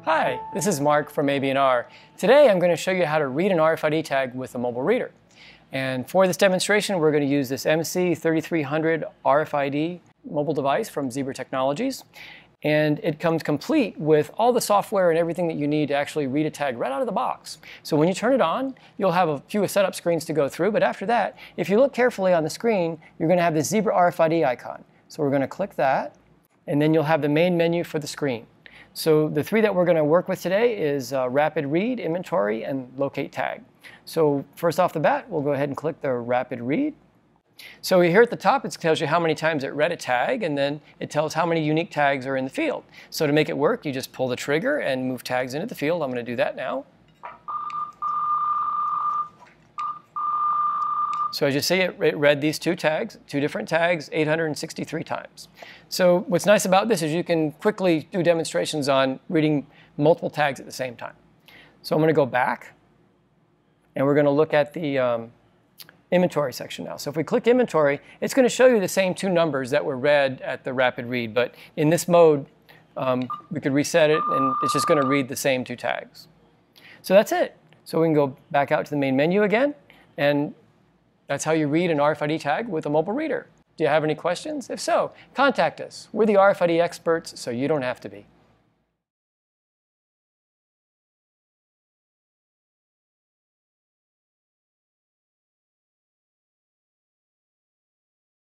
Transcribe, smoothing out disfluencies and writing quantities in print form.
Hi, this is Mark from AB&R. Today I'm going to show you how to read an RFID tag with a mobile reader. And for this demonstration we're going to use this MC3300 RFID mobile device from Zebra Technologies. And it comes complete with all the software and everything that you need to actually read a tag right out of the box. So when you turn it on, you'll have a few setup screens to go through, but after that, if you look carefully on the screen, you're going to have the Zebra RFID icon. So we're going to click that, and then you'll have the main menu for the screen. So the three that we're going to work with today is Rapid Read, Inventory, and Locate Tag. So first off the bat, we'll go ahead and click the Rapid Read. So here at the top, it tells you how many times it read a tag, and then it tells how many unique tags are in the field. So to make it work, you just pull the trigger and move tags into the field. I'm going to do that now. So as you see, it read these two different tags, 863 times. So what's nice about this is you can quickly do demonstrations on reading multiple tags at the same time. So I'm going to go back, and we're going to look at the inventory section now. So if we click inventory, it's going to show you the same two numbers that were read at the rapid read, but in this mode, we could reset it, and it's just going to read the same two tags. So that's it. So we can go back out to the main menu again, and that's how you read an RFID tag with a mobile reader. Do you have any questions? If so, contact us. We're the RFID experts, so you don't have to be.